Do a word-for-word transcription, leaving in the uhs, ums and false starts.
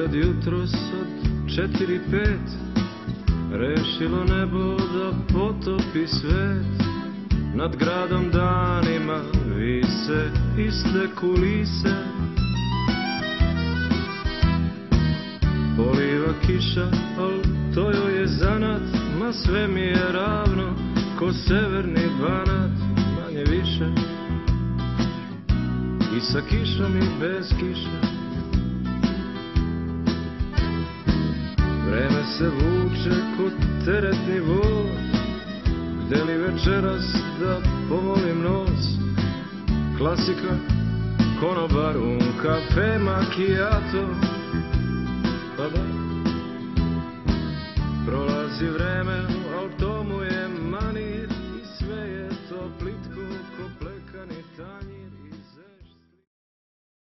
kad jutros od četiri pet rešilo nebo da potopi svet. Nad gradom danima vise iste kulise, poliva kiša, al to joj je zanat, ma sve mi je ravno, ko severni Banat, manje više. I sa kišom i bez kiše. Vreme se vuče ko teretni voz, gde li večeras da pomolim nos. Klasika, konobar, un kafe, macchiato. Pa da, prolazi vreme.